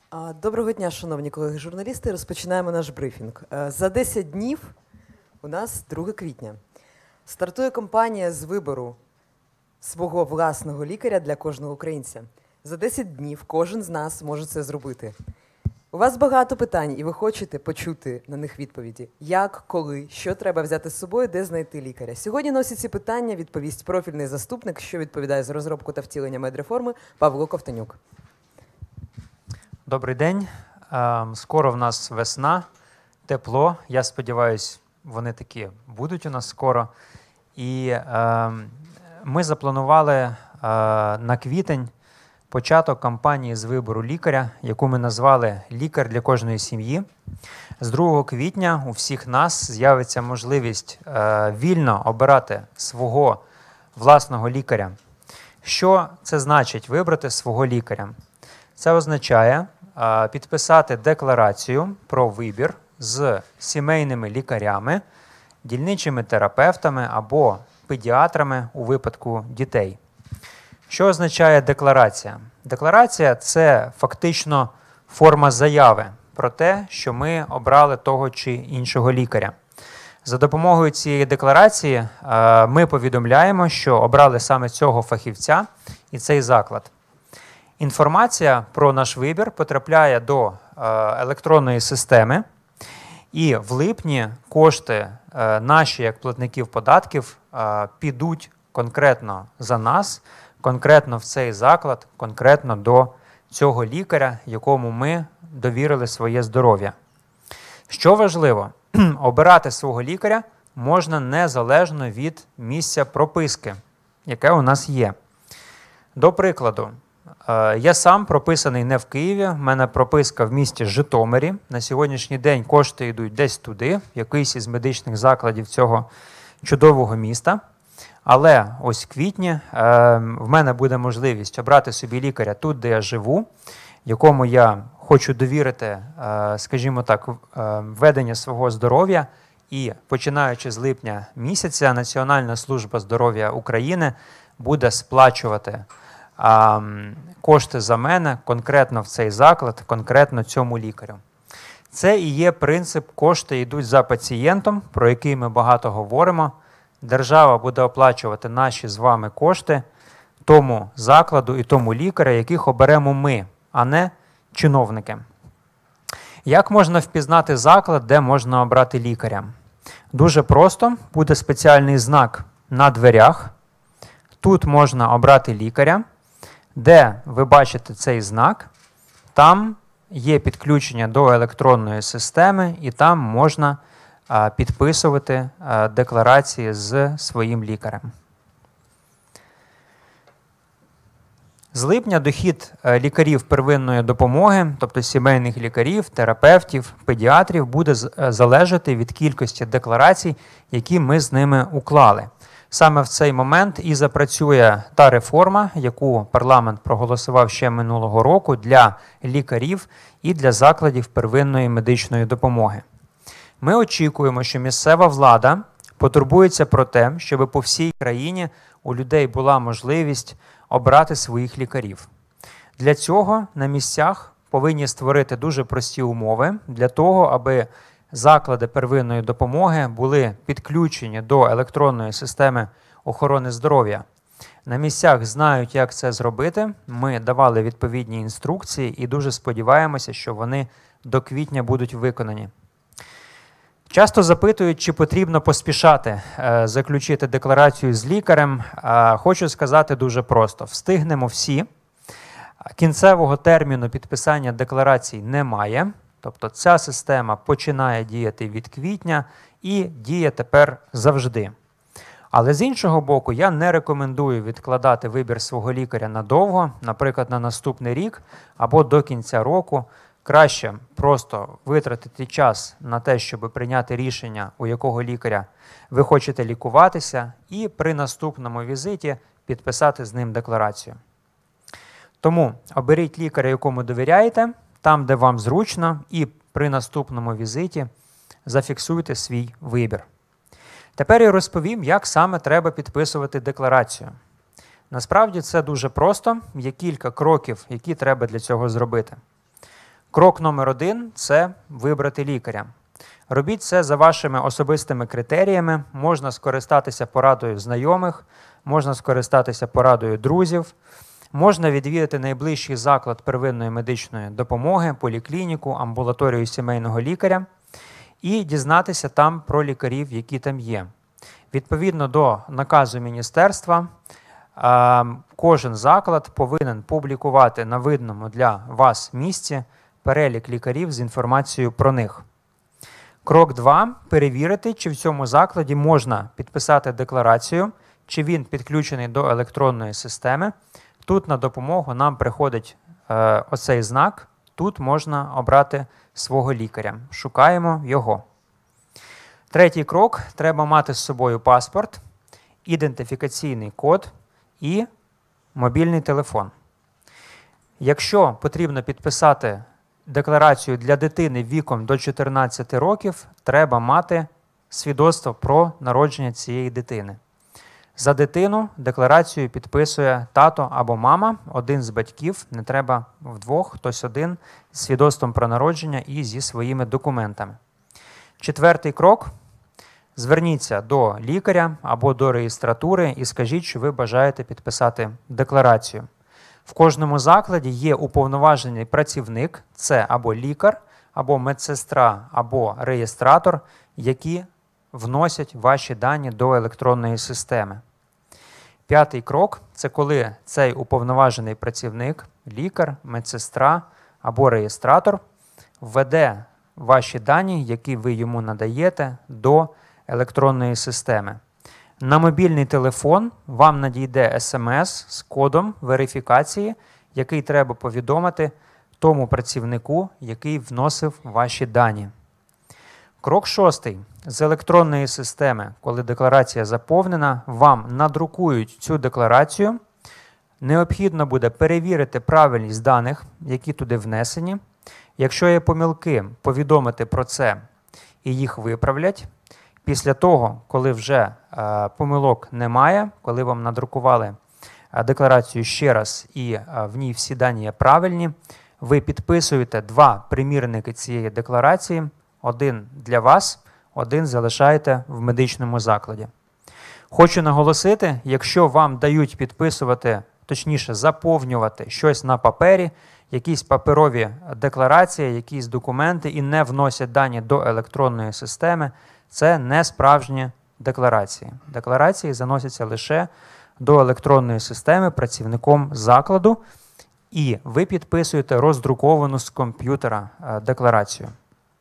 Доброго дня, шановні колеги-журналісти. Розпочинаємо наш брифінг. За 10 днів у нас 2 квітня. Стартує кампанія з вибору свого власного лікаря для кожного українця. За 10 днів кожен з нас може це зробити. У вас багато питань, і ви хочете почути на них відповіді. Як, коли, що треба взяти з собою, де знайти лікаря. Сьогодні на усі ці питання відповість профільний заступник, що відповідає за розробку та втілення медреформи, Павло Ковтонюк. Добрий день. Скоро в нас весна, тепло. Я сподіваюся, вони такі будуть у нас скоро. І ми запланували на квітень початок кампанії з вибору лікаря, яку ми назвали «Лікар для кожної сім'ї». З 2 квітня у всіх нас з'явиться можливість вільно обирати свого власного лікаря. Що це значить вибрати свого лікаря? Це означає підписати декларацію про вибір з сімейними лікарями, дільничими терапевтами або педіатрами у випадку дітей. Що означає декларація? Декларація – це фактично форма заяви про те, що ми обрали того чи іншого лікаря. За допомогою цієї декларації ми повідомляємо, що обрали саме цього фахівця і цей заклад. Інформація про наш вибір потрапляє до електронної системи, і в липні кошти наші, як платників податків, підуть конкретно за нас, конкретно в цей заклад, конкретно до цього лікаря, якому ми довірили своє здоров'я. Що важливо, обирати свого лікаря можна незалежно від місця прописки, яке у нас є. До прикладу, я сам прописаний не в Києві, в мене прописка в місті Житомирі. На сьогоднішній день кошти йдуть десь туди, в якийсь із медичних закладів цього чудового міста. Але ось в квітні в мене буде можливість обрати собі лікаря тут, де я живу, якому я хочу довірити, скажімо так, ведення свого здоров'я. І починаючи з липня місяця Національна служба здоров'я України буде сплачувати кошти за мене конкретно в цей заклад, конкретно цьому лікарю. Це і є принцип «кошти йдуть за пацієнтом», про який ми багато говоримо. Держава буде оплачувати наші з вами кошти тому закладу і тому лікаря, яких оберемо ми, а не чиновники. Як можна впізнати заклад, де можна обрати лікаря? Дуже просто. Буде спеціальний знак на дверях. Тут можна обрати лікаря. Де ви бачите цей знак, там є підключення до електронної системи, і там можна підписувати декларації з своїм лікарем. З липня дохід лікарів первинної допомоги, тобто сімейних лікарів, терапевтів, педіатрів, буде залежати від кількості декларацій, які ми з ними уклали. Саме в цей момент і запрацює та реформа, яку парламент проголосував ще минулого року для лікарів і для закладів первинної медичної допомоги. Ми очікуємо, що місцева влада потурбується про те, щоб по всій країні у людей була можливість обрати своїх лікарів. Для цього на місцях повинні створити дуже прості умови для того, аби заклади первинної допомоги були підключені до електронної системи охорони здоров'я. На місцях знають, як це зробити. Ми давали відповідні інструкції і дуже сподіваємося, що вони до квітня будуть виконані. Часто запитують, чи потрібно поспішати заключити декларацію з лікарем. Хочу сказати дуже просто. Встигнемо всі. Кінцевого терміну підписання декларацій немає. Тобто ця система починає діяти від квітня і діє тепер завжди. Але з іншого боку, я не рекомендую відкладати вибір свого лікаря надовго, наприклад, на наступний рік або до кінця року. Краще просто витратити час на те, щоб прийняти рішення, у якого лікаря ви хочете лікуватися, і при наступному візиті підписати з ним декларацію. Тому оберіть лікаря, якому довіряєте, там, де вам зручно, і при наступному візиті зафіксуйте свій вибір. Тепер я розповім, як саме треба підписувати декларацію. Насправді це дуже просто, є кілька кроків, які треба для цього зробити. Крок номер 1 – це вибрати лікаря. Робіть це за вашими особистими критеріями. Можна скористатися порадою знайомих, можна скористатися порадою друзів, можна відвідати найближчий заклад первинної медичної допомоги, поліклініку, амбулаторію сімейного лікаря і дізнатися там про лікарів, які там є. Відповідно до наказу міністерства, кожен заклад повинен публікувати на видному для вас місці перелік лікарів з інформацією про них. Крок 2 – перевірити, чи в цьому закладі можна підписати декларацію, чи він підключений до електронної системи. Тут на допомогу нам приходить оцей знак, тут можна обрати свого лікаря. Шукаємо його. Третій крок – треба мати з собою паспорт, ідентифікаційний код і мобільний телефон. Якщо потрібно підписати декларацію для дитини віком до 14 років, треба мати свідоцтво про народження цієї дитини. За дитину декларацію підписує тато або мама, один з батьків, не треба вдвох, хтось один, з свідоцтвом про народження і зі своїми документами. Четвертий крок – зверніться до лікаря або до реєстратури і скажіть, що ви бажаєте підписати декларацію. В кожному закладі є уповноважений працівник, це або лікар, або медсестра, або реєстратор, які вносять ваші дані до електронної системи. П'ятий крок – це коли цей уповноважений працівник, лікар, медсестра або реєстратор введе ваші дані, які ви йому надаєте, до електронної системи. На мобільний телефон вам надійде СМС з кодом верифікації, який треба повідомити тому працівнику, який вносив ваші дані. Крок 6. З електронної системи, коли декларація заповнена, вам надрукують цю декларацію. Необхідно буде перевірити правильність даних, які туди внесені. Якщо є помилки, повідомити про це і їх виправлять. Після того, коли вже помилок немає, коли вам надрукували декларацію ще раз і в ній всі дані є правильні, ви підписуєте 2 примірники цієї декларації, один для вас, один залишаєте в медичному закладі. Хочу наголосити, якщо вам дають підписувати, точніше заповнювати щось на папері, якісь паперові декларації, якісь документи і не вносять дані до електронної системи, це не справжні декларації. Декларації заносяться лише до електронної системи працівником закладу, і ви підписуєте роздруковану з комп'ютера декларацію.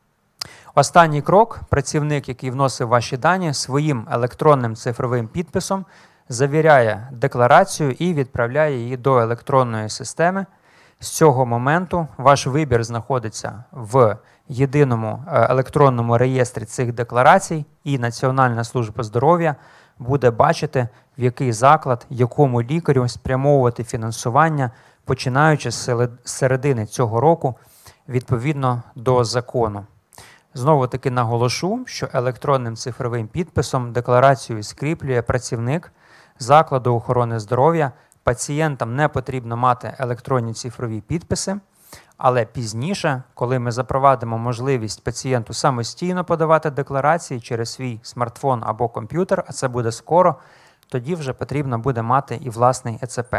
Останній крок – працівник, який вносив ваші дані, своїм електронним цифровим підписом завіряє декларацію і відправляє її до електронної системи. З цього моменту ваш вибір знаходиться в єдиному електронному реєстрі цих декларацій, і Національна служба здоров'я буде бачити, в який заклад, якому лікарю спрямовувати фінансування, починаючи з середини цього року, відповідно до закону. Знову-таки наголошу, що електронним цифровим підписом декларацію скріплює працівник закладу охорони здоров'я. Пацієнтам не потрібно мати електронні цифрові підписи, але пізніше, коли ми запровадимо можливість пацієнту самостійно подавати декларації через свій смартфон або комп'ютер, а це буде скоро, тоді вже потрібно буде мати і власний ЕЦП.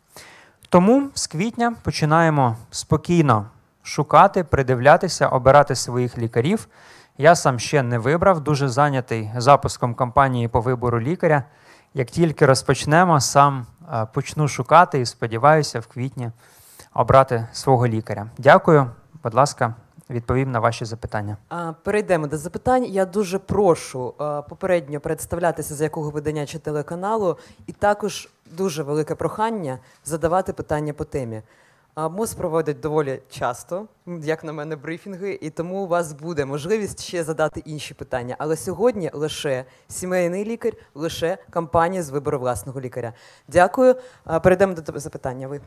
Тому з квітня починаємо спокійно шукати, придивлятися, обирати своїх лікарів. Я сам ще не вибрав, дуже зайнятий запуском кампанії по вибору лікаря. Як тільки розпочнемо, сам почну шукати і сподіваюся в квітні обрати свого лікаря. Дякую, будь ласка, відповім на ваші запитання. Перейдемо до запитань. Я дуже прошу попередньо представлятися, з якого видання чи телеканалу, і також дуже велике прохання задавати питання по темі. МОЗ проводить доволі часто, як на мене, брифінги, і тому у вас буде можливість ще задати інші питання. Але сьогодні лише сімейний лікар, лише кампанія з вибору власного лікаря. Дякую. Перейдемо до запитання. Ви.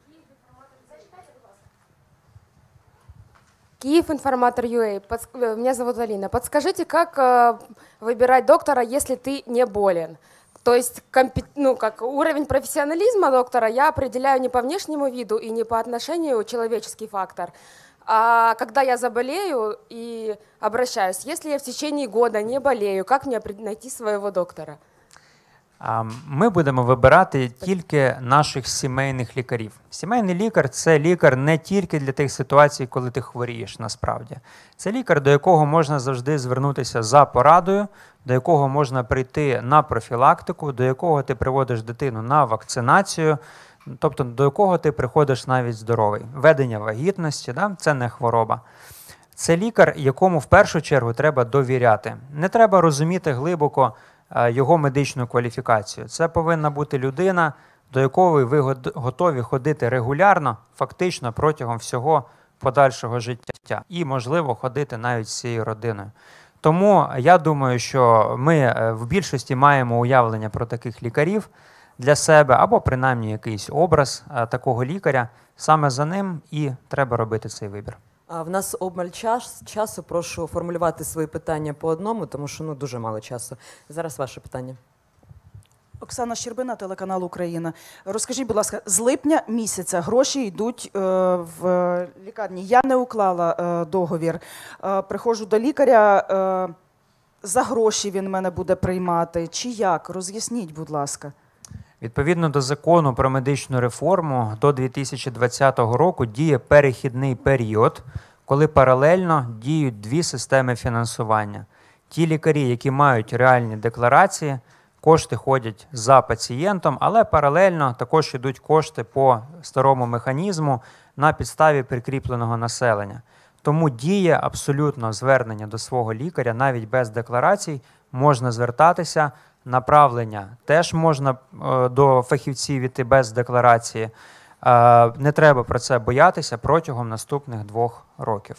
Киев информатор.ua. Меня зовут Алина. Подскажите, как выбирать доктора, если ты не болен? То есть как уровень профессионализма доктора я определяю не по внешнему виду и не по отношению человеческий фактор, А когда я заболею и обращаюсь, если я в течение года не болею, как мне найти своего доктора? Ми будемо вибирати тільки наших сімейних лікарів. Сімейний лікар – це лікар не тільки для тих ситуацій, коли ти хворієш насправді. Це лікар, до якого можна завжди звернутися за порадою, до якого можна прийти на профілактику, до якого ти приводиш дитину на вакцинацію, тобто до якого ти приходиш навіть здоровий. Ведення вагітності – це не хвороба. Це лікар, якому в першу чергу треба довіряти. Не треба розуміти глибоко його медичну кваліфікацію. Це повинна бути людина, до якої ви готові ходити регулярно, фактично протягом всього подальшого життя. І, можливо, ходити навіть з цією родиною. Тому я думаю, що ми в більшості маємо уявлення про таких лікарів для себе, або принаймні якийсь образ такого лікаря. Саме за ним і треба робити цей вибір. В нас обмаль часу. Прошу формулювати свої питання по одному, тому що дуже мало часу. Зараз ваше питання. Оксана Щербина, телеканал Україна. Розкажіть, будь ласка, з липня місяця гроші йдуть в лікарні. Я не уклала договір. Приходжу до лікаря, за гроші він мене буде приймати. Чи як? Роз'ясніть, будь ласка. Відповідно до закону про медичну реформу, до 2020 року діє перехідний період, коли паралельно діють дві системи фінансування. Ті лікарі, які мають реальні декларації, кошти ходять за пацієнтом, але паралельно також йдуть кошти по старому механізму на підставі прикріпленого населення. Тому діє абсолютно звернення до свого лікаря, навіть без декларацій, можна звертатися. Направлення теж можна до фахівців іти без декларації. Не треба про це боятися протягом наступних 2 років.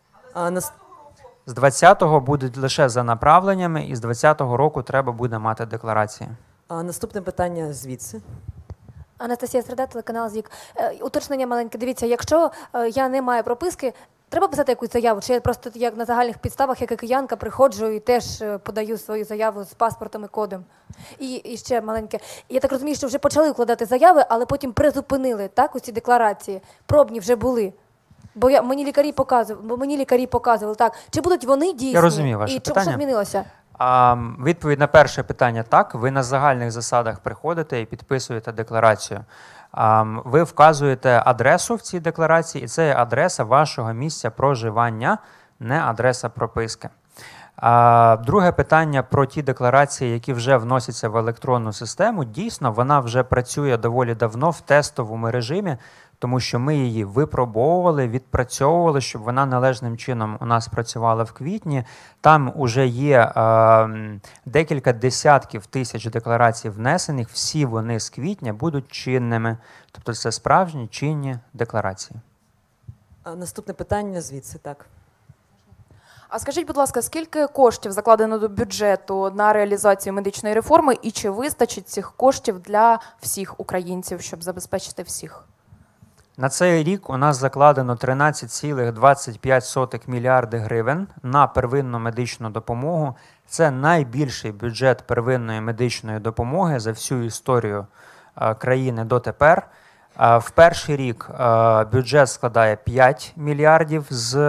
З 20-го будуть лише за направленнями, і з 20-го року треба буде мати декларації. Наступне питання звідси. Анастасія Середа, телеканал ЗІК. Уточнення маленьке. Дивіться, якщо я не маю прописки, треба писати якусь заяву? Чи я просто як на загальних підставах, як і киянка, приходжу і теж подаю свою заяву з паспортом і кодом? І ще маленьке. Я так розумію, що вже почали вкладати заяви, але потім призупинили, так, усі декларації. Пробні вже були. Бо мені лікарі показували, так. Чи будуть вони дійсні? Я розумію ваше питання. Що змінилося? Відповідь на перше питання – так. Ви на загальних засадах приходите і підписуєте декларацію. Ви вказуєте адресу в цій декларації, і це є адреса вашого місця проживання, не адреса прописки. Друге питання про ті декларації, які вже вносяться в електронну систему. Дійсно, вона вже працює доволі давно в тестовому режимі, тому що ми її випробовували, відпрацьовували, щоб вона належним чином у нас працювала в квітні. Там вже є декілька десятків тисяч декларацій внесених, всі вони з квітня будуть чинними. Тобто це справжні чинні декларації. Наступне питання звідси, так. А скажіть, будь ласка, скільки коштів закладено до бюджету на реалізацію медичної реформи і чи вистачить цих коштів для всіх українців, щоб забезпечити всіх? На цей рік у нас закладено 13,25 мільярди гривень на первинну медичну допомогу. Це найбільший бюджет первинної медичної допомоги за всю історію країни дотепер. В перший рік бюджет складає 5 мільярдів,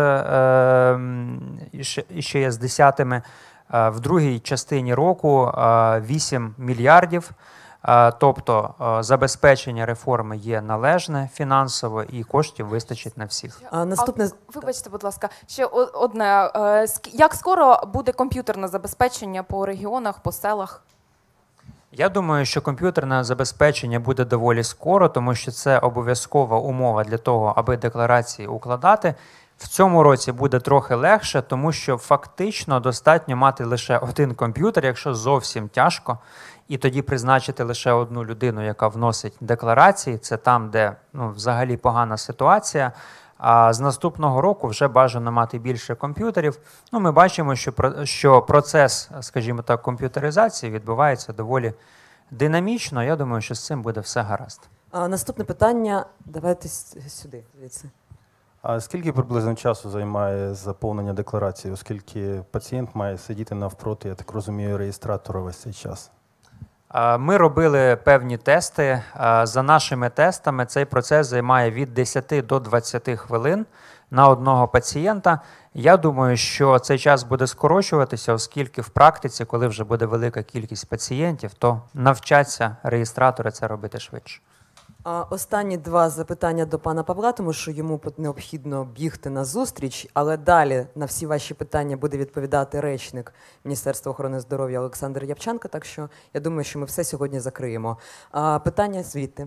ще є з десятими. В другій частині року 8 мільярдів. Тобто забезпечення реформи є належне фінансово і коштів вистачить на всіх. Наступне... Вибачте, будь ласка, ще одне. Як скоро буде комп'ютерне забезпечення по регіонах, по селах? Я думаю, що комп'ютерне забезпечення буде доволі скоро, тому що це обов'язкова умова для того, аби декларації укладати. В цьому році буде трохи легше, тому що фактично достатньо мати лише один комп'ютер, якщо зовсім тяжко, і тоді призначити лише одну людину, яка вносить декларації. Це там, де взагалі погана ситуація. А з наступного року вже бажано мати більше комп'ютерів. Ми бачимо, що процес, скажімо так, комп'ютеризації відбувається доволі динамічно. Я думаю, що з цим буде все гаразд. Наступне питання. Давайте сюди. А скільки приблизно часу займає заповнення декларації, оскільки пацієнт має сидіти навпроти, я так розумію, реєстратора весь цей час? Ми робили певні тести. За нашими тестами цей процес займає від 10 до 20 хвилин. на одного пацієнта. Я думаю, що цей час буде скорочуватися, оскільки в практиці, коли вже буде велика кількість пацієнтів, то навчаться реєстратори це робити швидше. Останні два запитання до пана Павла, тому що йому необхідно бігти на зустріч, але далі на всі ваші питання буде відповідати речник Міністерства охорони здоров'я Олександр Япчанко, так що я думаю, що ми все сьогодні закриємо. Питання звідти.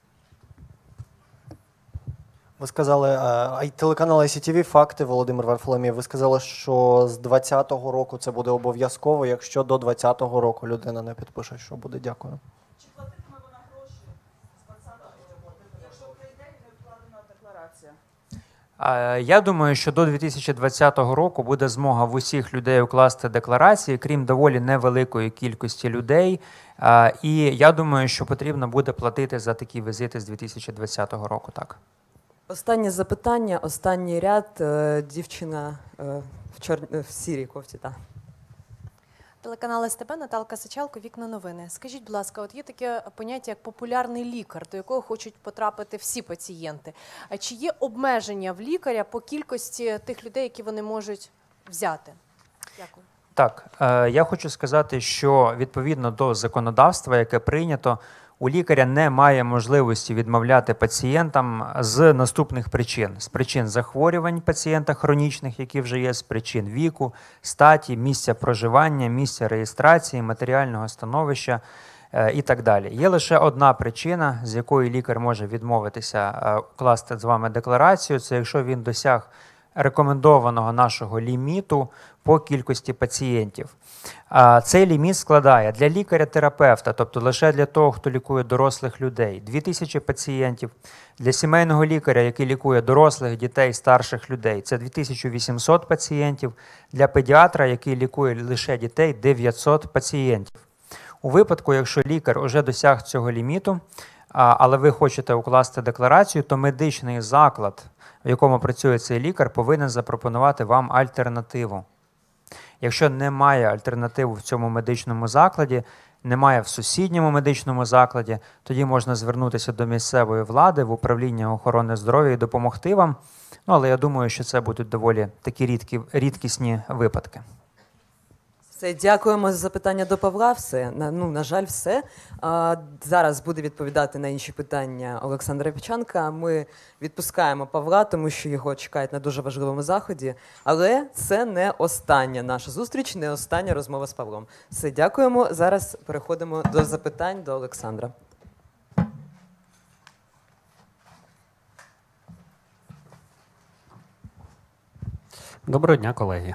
Ви сказали, телеканал ICTV, факти, Володимир Варфоломєєв, ви сказали, що з 2020 року це буде обов'язково, якщо до 2020 року людина не підпише, що буде? Дякую. Чи платитиме вона гроші з 2020 року, якщо прийде і не вкладена декларація? Я думаю, що до 2020 року буде змога в усіх людей укласти декларації, крім доволі невеликої кількості людей. І я думаю, що потрібно буде платити за такі візити з 2020 року. Так. Останнє запитання, останній ряд. Дівчина в сірій кофті. Так. Телеканал СТБ, Наталка Сичалко, «Вікна новини». Скажіть, будь ласка, от є таке поняття, як популярний лікар, до якого хочуть потрапити всі пацієнти. А чи є обмеження в лікаря по кількості тих людей, які вони можуть взяти? Дякую. Так, я хочу сказати, що відповідно до законодавства, яке прийнято, у лікаря немає можливості відмовляти пацієнтам з наступних причин. З причин захворювань пацієнта хронічних, які вже є, з причин віку, статі, місця проживання, місця реєстрації, матеріального становища і так далі. Є лише одна причина, з якої лікар може відмовитися укласти з вами декларацію, це якщо він досяг рекомендованого нашого ліміту по кількості пацієнтів. Цей ліміт складає для лікаря-терапевта, тобто лише для того, хто лікує дорослих людей, 2000 пацієнтів, для сімейного лікаря, який лікує дорослих, дітей, старших людей, це 2800 пацієнтів, для педіатра, який лікує лише дітей, 900 пацієнтів. У випадку, якщо лікар вже досяг цього ліміту, але ви хочете укласти декларацію, то медичний заклад, в якому працює цей лікар, повинен запропонувати вам альтернативу. Якщо немає альтернативи в цьому медичному закладі, немає в сусідньому медичному закладі, тоді можна звернутися до місцевої влади, в управління охорони здоров'я і допомогти вам. Але я думаю, що це будуть доволі такі рідкісні випадки. Все, дякуємо за запитання до Павла. Все. На жаль, все. Зараз буде відповідати на інші питання Олександра Япчанка. Ми відпускаємо Павла, тому що його чекають на дуже важливому заході. Але це не остання наша зустріч, не остання розмова з Павлом. Все, дякуємо. Зараз переходимо до запитань до Олександра. Доброго дня, колеги.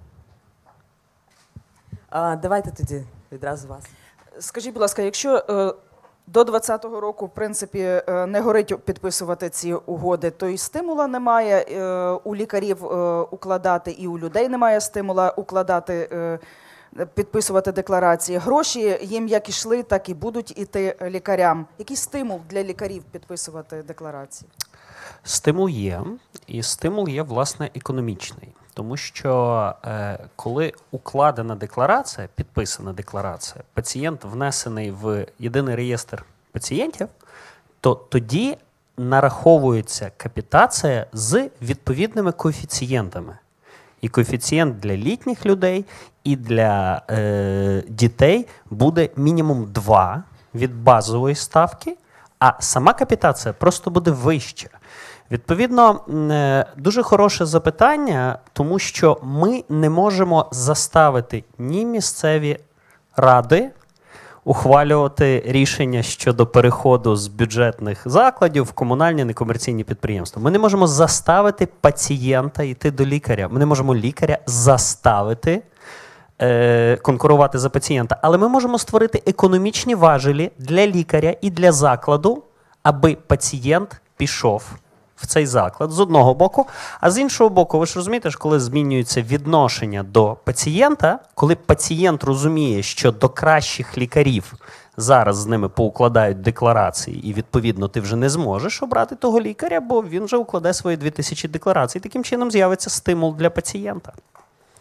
Давайте тоді відразу вас. Скажіть, будь ласка, якщо до 2020 року, в принципі, не горить підписувати ці угоди, то і стимула немає у лікарів укладати, і у людей немає стимула укладати, підписувати декларації. Гроші їм як ішли, так і будуть іти лікарям. Який стимул для лікарів підписувати декларації? Стимул є, і стимул є, власне, економічний. Тому що коли укладена декларація, підписана декларація, пацієнт внесений в єдиний реєстр пацієнтів, то тоді нараховується капітація з відповідними коефіцієнтами. І коефіцієнт для літніх людей і для дітей буде мінімум 2 від базової ставки, а сама капітація просто буде вища. Відповідно, дуже хороше запитання, тому що ми не можемо заставити ні місцеві ради ухвалювати рішення щодо переходу з бюджетних закладів в комунальні некомерційні підприємства. Ми не можемо заставити пацієнта йти до лікаря. Ми не можемо лікаря заставити конкурувати за пацієнта. Але ми можемо створити економічні важелі для лікаря і для закладу, аби пацієнт пішов в цей заклад з одного боку, а з іншого боку, ви ж розумієте, коли змінюється відношення до пацієнта, коли пацієнт розуміє, що до кращих лікарів зараз з ними поукладають декларації, і відповідно ти вже не зможеш обрати того лікаря, бо він вже укладе свої 2000 декларацій. Таким чином з'явиться стимул для пацієнта.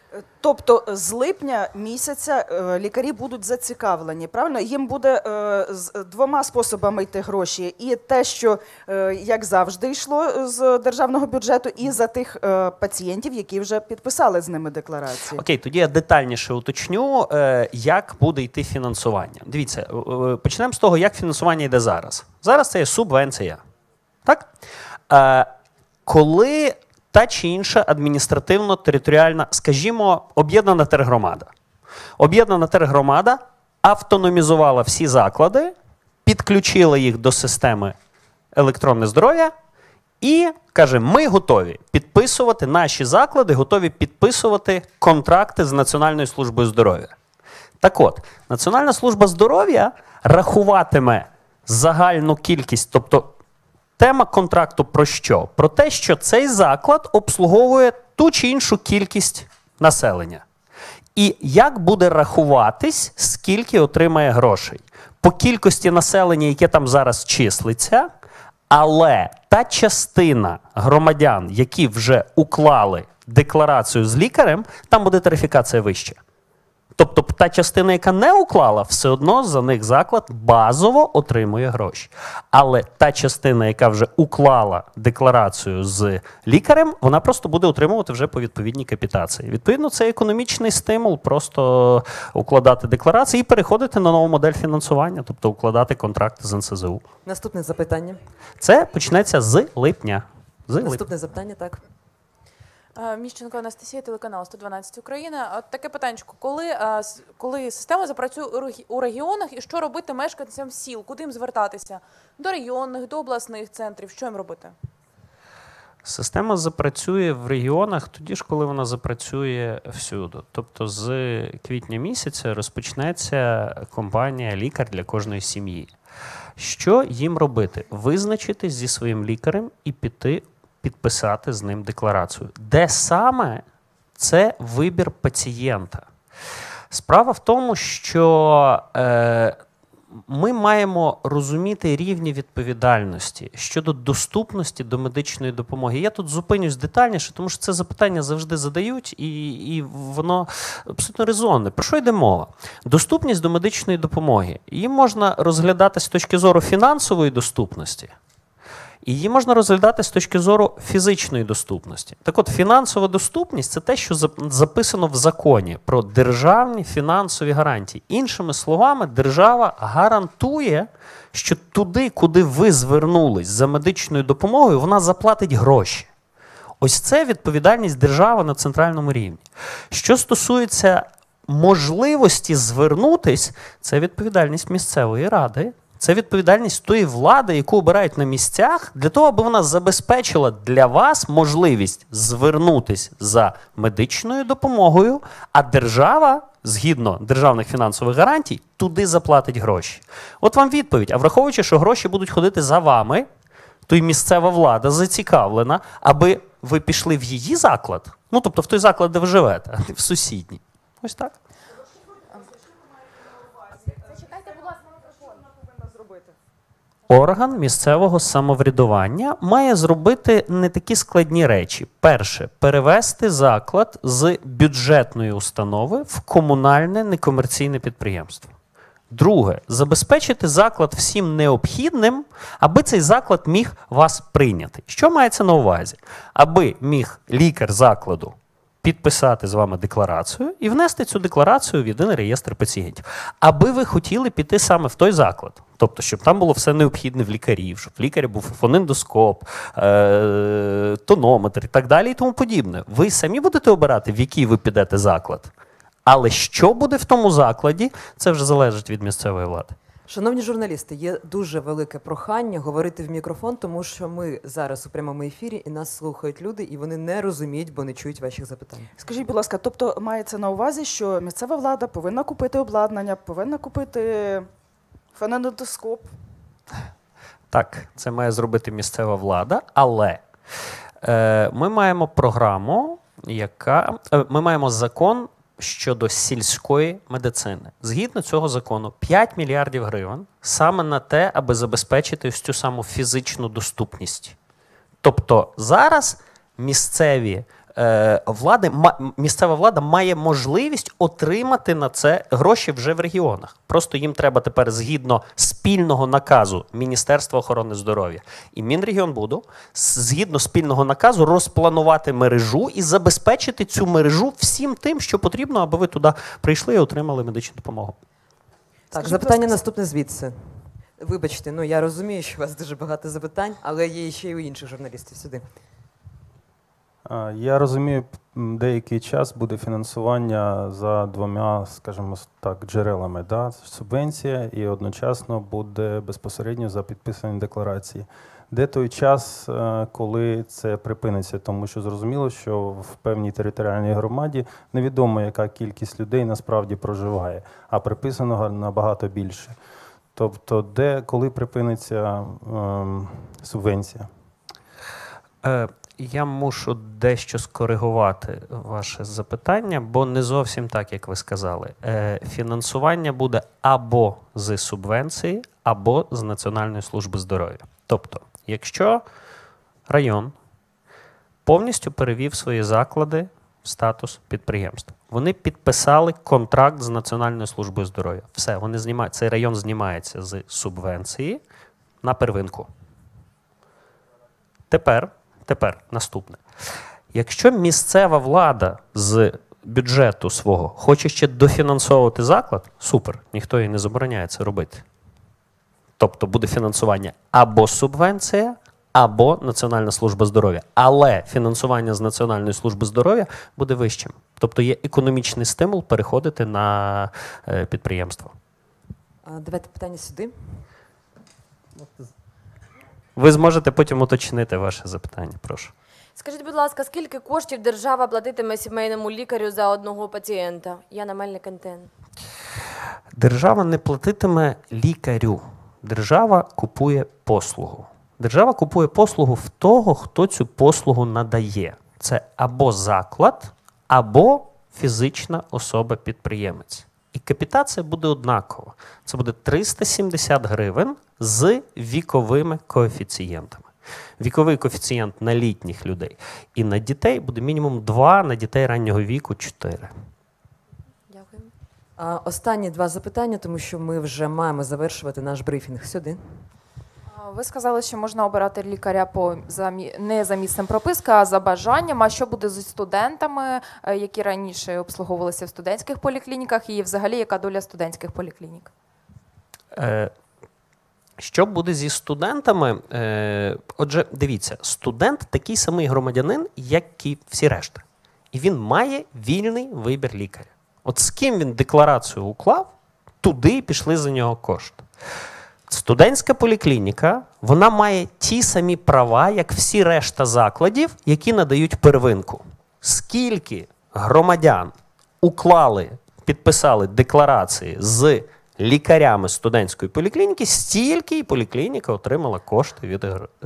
Тобто з липня місяця лікарі будуть зацікавлені, правильно? Їм буде з двома способами йти гроші. І те, що, як завжди, йшло з державного бюджету, і за тих пацієнтів, які вже підписали з ними декларації. Окей, тоді я детальніше уточню, як буде йти фінансування. Дивіться, почнемо з того, як фінансування йде зараз. Зараз це є субвенція. Так? Коли та чи інша адміністративно-територіальна, скажімо, об'єднана тергромада. Об'єднана тергромада автономізувала всі заклади, підключила їх до системи електронне здоров'я і каже, ми готові підписувати, наші заклади готові підписувати контракти з Національною службою здоров'я. Так от, Національна служба здоров'я рахуватиме загальну кількість, тобто тема контракту про що? Про те, що цей заклад обслуговує ту чи іншу кількість населення. І як буде рахуватись, скільки отримає грошей? По кількості населення, яке там зараз числиться, але та частина громадян, які вже уклали декларацію з лікарем, там буде тарифікація вища. Тобто та частина, яка не уклала, все одно за них заклад базово отримує гроші. Але та частина, яка вже уклала декларацію з лікарем, вона просто буде отримувати вже по відповідній капітації. Відповідно, це економічний стимул просто укладати декларації і переходити на нову модель фінансування, тобто укладати контракти з НСЗУ. Наступне запитання. Це почнеться з липня. Наступне запитання, так. Міщенко Анастасія, телеканал 112 Україна. От таке питанчко. Коли система запрацює у регіонах, і що робити мешканцям сіл? Куди їм звертатися? До районних, до обласних центрів? Що їм робити? Система запрацює в регіонах тоді ж, коли вона запрацює всюди. Тобто з квітня місяця розпочнеться кампанія «Лікар для кожної сім'ї». Що їм робити? Визначитись зі своїм лікарем і піти підписати з ним декларацію. Де саме? Це вибір пацієнта. Справа в тому, що ми маємо розуміти рівні відповідальності щодо доступності до медичної допомоги. Я тут зупинюсь детальніше, тому що це запитання завжди задають, і воно абсолютно резонне. Про що йде мова? Доступність до медичної допомоги. Її можна розглядати з точки зору фінансової доступності, і її можна розглядати з точки зору фізичної доступності. Так от, фінансова доступність – це те, що записано в законі про державні фінансові гарантії. Іншими словами, держава гарантує, що туди, куди ви звернулись за медичною допомогою, вона заплатить гроші. Ось це відповідальність держави на центральному рівні. Що стосується можливості звернутись, це відповідальність місцевої ради. Це відповідальність тої влади, яку обирають на місцях, для того, аби вона забезпечила для вас можливість звернутися за медичною допомогою, а держава, згідно державних фінансових гарантій, туди заплатить гроші. От вам відповідь. А враховуючи, що гроші будуть ходити за вами, то й місцева влада зацікавлена, аби ви пішли в її заклад, ну тобто в той заклад, де ви живете, а не в сусідній. Ось так. Орган місцевого самоврядування має зробити не такі складні речі. Перше – перевести заклад з бюджетної установи в комунальне некомерційне підприємство. Друге – забезпечити заклад всім необхідним, аби цей заклад міг вас прийняти. Що мається на увазі? Аби міг лікар закладу підписати з вами декларацію і внести цю декларацію в єдиний реєстр пацієнтів. Аби ви хотіли піти саме в той заклад. Тобто, щоб там було все необхідне в лікарів, щоб в лікаря був фонендоскоп, тонометр і так далі і тому подібне. Ви самі будете обирати, в який ви підете заклад. Але що буде в тому закладі, це вже залежить від місцевої влади. Шановні журналісти, є дуже велике прохання говорити в мікрофон, тому що ми зараз у прямому ефірі і нас слухають люди, і вони не розуміють, бо не чують ваших запитань. Скажіть, будь ласка, тобто мається на увазі, що місцева влада повинна купити обладнання, повинна купити фонендоскоп? Так, це має зробити місцева влада, але ми маємо програму, ми маємо закон щодо сільської медицини. Згідно цього закону, 5 мільярдів гривень саме на те, аби забезпечити ось цю саму фізичну доступність. Тобто зараз місцеві місцева влада має можливість отримати на це гроші вже в регіонах. Просто їм треба тепер згідно спільного наказу Міністерства охорони здоров'я і Мінрегіонбуду, згідно спільного наказу розпланувати мережу і забезпечити цю мережу всім тим, що потрібно, аби ви туди прийшли і отримали медичну допомогу. Так, запитання наступне звідси. Вибачте, ну я розумію, що у вас дуже багато запитань, але є ще й у інших журналістів сюди. Я розумію, деякий час буде фінансування за двома, скажімо так, джерелами. Да? Субвенція і одночасно буде безпосередньо за підписані декларації. Де той час, коли це припиниться? Тому що зрозуміло, що в певній територіальній громаді невідомо, яка кількість людей насправді проживає, а приписаного набагато більше. Тобто, коли припиниться субвенція? Я мушу дещо скоригувати ваше запитання, бо не зовсім так, як ви сказали. Фінансування буде або з субвенції, або з Національної служби здоров'я. Тобто, якщо район повністю перевів свої заклади в статус підприємства, вони підписали контракт з Національною службою здоров'я. Все, вони знімають, цей район знімається з субвенції на первинку. Тепер наступне. Якщо місцева влада з бюджету свого хоче ще дофінансовувати заклад, супер, ніхто їй не забороняє це робити. Тобто буде фінансування або субвенція, або Національна служба здоров'я. Але фінансування з Національної служби здоров'я буде вищим. Тобто є економічний стимул переходити на підприємство. Давайте питання сюди. Ви зможете потім уточнити ваше запитання, прошу. Скажіть, будь ласка, скільки коштів держава платитиме сімейному лікарю за одного пацієнта? Яна Мельник, НТН. Держава не платитиме лікарю. Держава купує послугу. Держава купує послугу в того, хто цю послугу надає. Це або заклад, або фізична особа-підприємець. І капітація буде однакова. Це буде 370 гривень з віковими коефіцієнтами. Віковий коефіцієнт на літніх людей і на дітей буде мінімум 2, на дітей раннього віку 4. Дякую. Останні два запитання, тому що ми вже маємо завершувати наш брифінг. Сюди. Ви сказали, що можна обирати лікаря не за місцем прописки, а за бажанням. А що буде зі студентами, які раніше обслуговувалися в студентських поліклініках, і взагалі яка доля студентських поліклінік? Що буде зі студентами? Отже, дивіться, студент такий самий громадянин, як і всі решта. І він має вільний вибір лікаря. От з ким він декларацію уклав, туди і пішли за нього кошти. Студентська поліклініка, вона має ті самі права, як всі решта закладів, які надають первинку. Скільки громадян уклали, підписали декларації з лікарями студентської поліклініки, стільки і поліклініка отримала кошти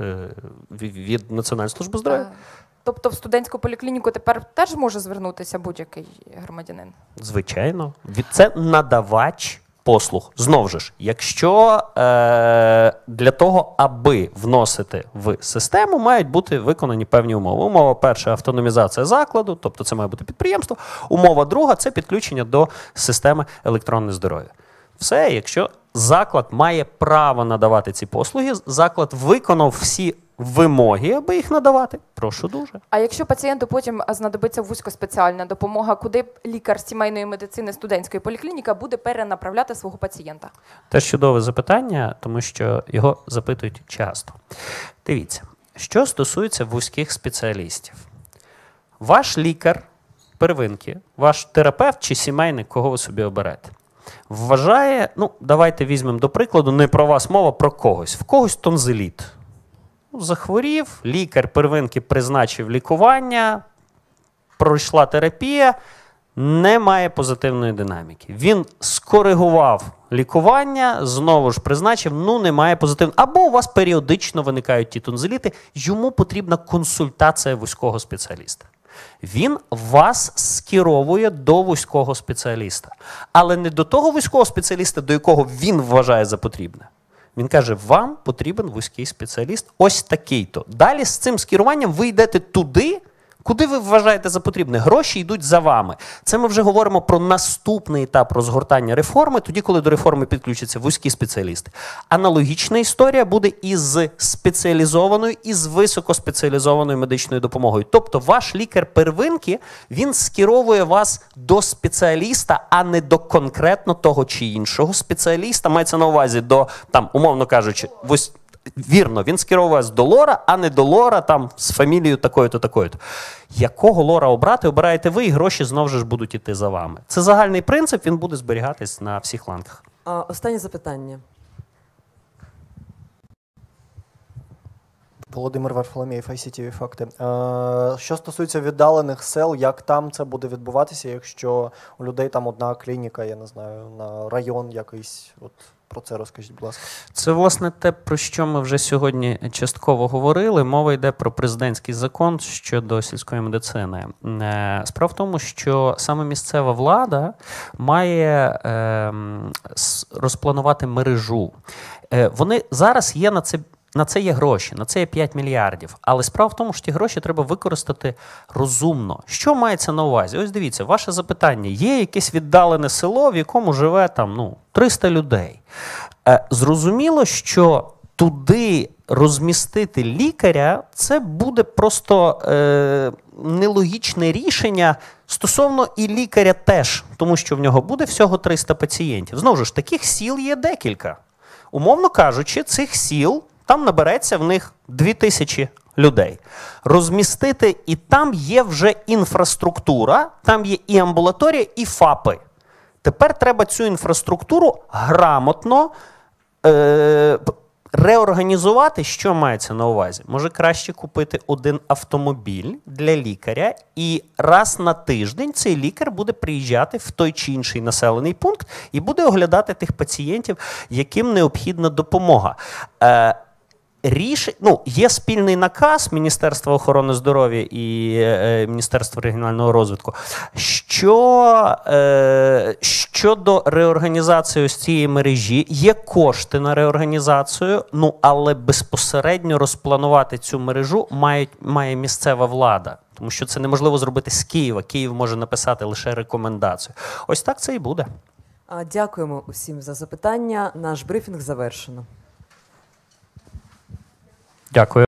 від Національної служби здоров'я. Тобто в студентську поліклініку тепер теж може звернутися будь-який громадянин? Звичайно. Це надавач послуг. Знову ж, якщо для того, аби вносити в систему, мають бути виконані певні умови. Умова перша – автономізація закладу, тобто це має бути підприємство. Умова друга – це підключення до системи електронне здоров'я. Все, якщо заклад має право надавати ці послуги, заклад виконав всі вимоги, аби їх надавати. Прошу дуже. А якщо пацієнту потім знадобиться вузькоспеціальна допомога, куди лікар сімейної медицини студентської поліклініки буде перенаправляти свого пацієнта? Теж чудове запитання, тому що його запитують часто. Дивіться, що стосується вузьких спеціалістів. Ваш лікар первинки, ваш терапевт чи сімейник, кого ви собі оберете, вважає, давайте візьмемо до прикладу, не про вас мова, про когось. В когось тонзиліт. Захворів, лікар первинки призначив лікування, пройшла терапія, немає позитивної динаміки. Він скоригував лікування, знову ж призначив, немає позитивної. Або у вас періодично виникають ті тонзиліти, йому потрібна консультація вузького спеціаліста. Він вас скеровує до вузького спеціаліста. Але не до того вузького спеціаліста, до якого він вважає за потрібне. Він каже, вам потрібен вузький спеціаліст ось такий-то. Далі з цим скеруванням ви йдете туди, Куди ви вважаєте за потрібне? Гроші йдуть за вами. Це ми вже говоримо про наступний етап розгортання реформи, тоді, коли до реформи підключаться вузькі спеціалісти. Аналогічна історія буде із спеціалізованою, і з високоспеціалізованою медичною допомогою. Тобто ваш лікар первинки, він скеровує вас до спеціаліста, а не до конкретно того чи іншого спеціаліста. Мається на увазі до, там, умовно кажучи, вірно, він скеровує вас до лора, а не до лора там, з фамілією такою-то, такою-то. Якого лора обрати, обираєте ви, і гроші знову ж будуть йти за вами. Це загальний принцип, він буде зберігатись на всіх ланках. Останнє запитання. Володимир Варфоломєєв, ICTV Факти. Що стосується віддалених сел, як там це буде відбуватися, якщо у людей там одна клініка, я не знаю, на район якийсь, от про це розкажіть, будь ласка. Це, власне, те, про що ми вже сьогодні частково говорили. Мова йде про президентський закон щодо сільської медицини. Справа в тому, що саме місцева влада має розпланувати мережу. Вони зараз є на це є гроші, на це є 5 мільярдів. Але справа в тому, що ті гроші треба використати розумно. Що мається на увазі? Ось дивіться, ваше запитання. Є якесь віддалене село, в якому живе там, 300 людей. Зрозуміло, що туди розмістити лікаря – це буде просто нелогічне рішення стосовно і лікаря теж, тому що в нього буде всього 300 пацієнтів. Знову ж, таких сіл є декілька. Умовно кажучи, цих сіл там набереться в них 2000 людей. Розмістити, і там є вже інфраструктура, там є і амбулаторія, і ФАПи. Тепер треба цю інфраструктуру грамотно реорганізувати. Що мається на увазі? Може краще купити один автомобіль для лікаря, і раз на тиждень цей лікар буде приїжджати в той чи інший населений пункт і буде оглядати тих пацієнтів, яким необхідна допомога. Є спільний наказ Міністерства охорони здоров'я і Міністерства регіонального розвитку, щодо реорганізації ось цієї мережі. Є кошти на реорганізацію, але безпосередньо розпланувати цю мережу має місцева влада. Тому що це неможливо зробити з Києва. Київ може написати лише рекомендацію. Ось так це і буде. Дякуємо усім за запитання. Наш брифінг завершено. Дякую.